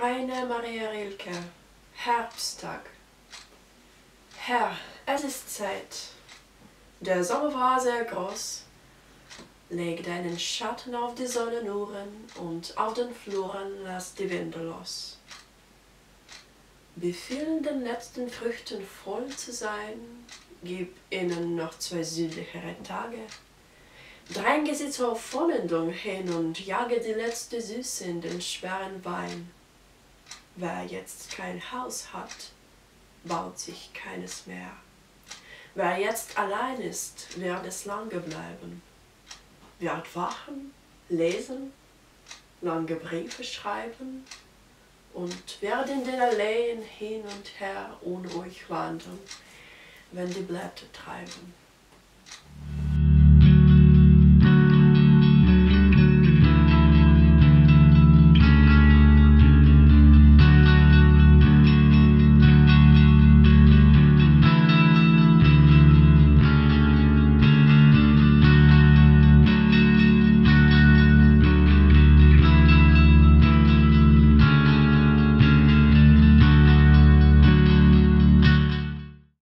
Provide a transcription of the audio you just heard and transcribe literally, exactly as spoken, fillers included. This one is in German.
Eine Maria Rilke, Herbsttag. Herr, es ist Zeit. Der Sommer war sehr groß. Leg deinen Schatten auf die Sonnenuhren und auf den Fluren lass die Winde los. Befiehl den letzten Früchten voll zu sein, gib ihnen noch zwei südlichere Tage. Dränge sie zur Vollendung hin und jage die letzte Süße in den schweren Wein. Wer jetzt kein Haus hat, baut sich keines mehr. Wer jetzt allein ist, wird es lange bleiben. Wird wachen, lesen, lange Briefe schreiben und wird in den Alleen hin und her unruhig wandern, wenn die Blätter treiben.